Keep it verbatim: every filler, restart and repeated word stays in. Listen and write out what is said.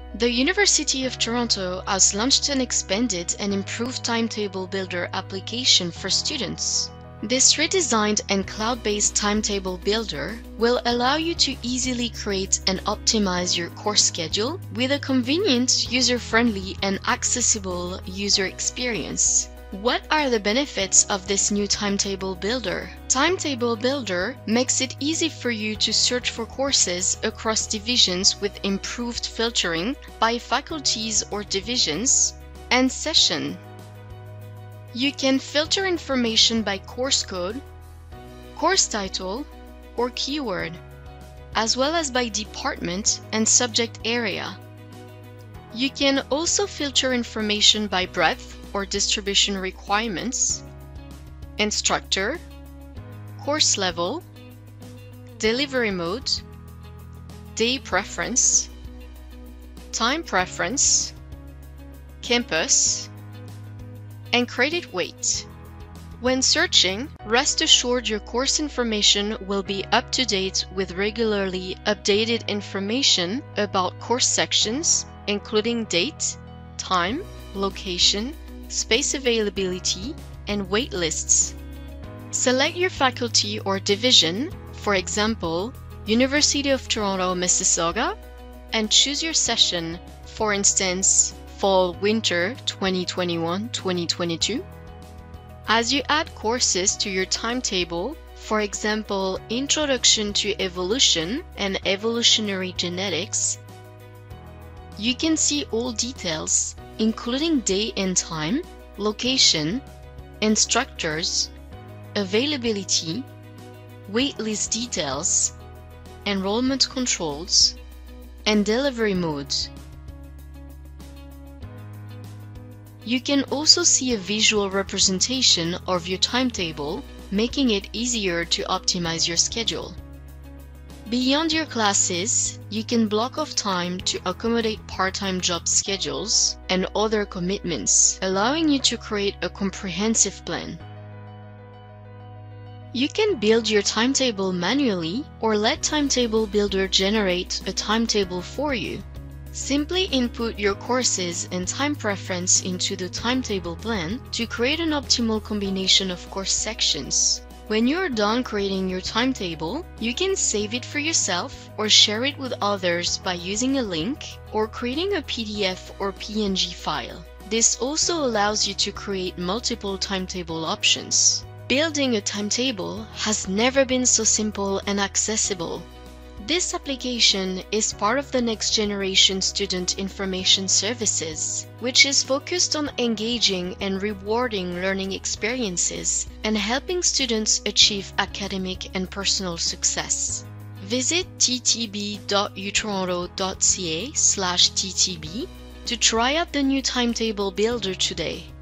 The University of Toronto has launched an expanded and improved Timetable Builder application for students. This redesigned and cloud-based Timetable Builder will allow you to easily create and optimize your course schedule with a convenient, user-friendly, and accessible user experience. What are the benefits of this new Timetable Builder? Timetable Builder makes it easy for you to search for courses across divisions with improved filtering by faculties or divisions and session. You can filter information by course code, course title, or keyword, as well as by department and subject area. You can also filter information by breadth or distribution requirements, instructor, course level, delivery mode, day preference, time preference, campus, and credit weight. When searching, rest assured your course information will be up to date with regularly updated information about course sections, including date, time, location, space availability, and wait lists. Select your faculty or division, for example, University of Toronto Mississauga, and choose your session, for instance, Fall-Winter twenty twenty-one twenty twenty-two. As you add courses to your timetable, for example, Introduction to Evolution and Evolutionary Genetics, you can see all details, including day and time, location, instructors, availability, waitlist details, enrollment controls, and delivery modes. You can also see a visual representation of your timetable, making it easier to optimize your schedule. Beyond your classes, you can block off time to accommodate part-time job schedules and other commitments, allowing you to create a comprehensive plan. You can build your timetable manually or let Timetable Builder generate a timetable for you. Simply input your courses and time preference into the timetable plan to create an optimal combination of course sections. When you're done creating your timetable, you can save it for yourself or share it with others by using a link or creating a P D F or P N G file. This also allows you to create multiple timetable options. Building a timetable has never been so simple and accessible. This application is part of the Next Generation Student Information Services, which is focused on engaging and rewarding learning experiences and helping students achieve academic and personal success. Visit t t b dot u toronto dot c a slash t t b to try out the new Timetable Builder today.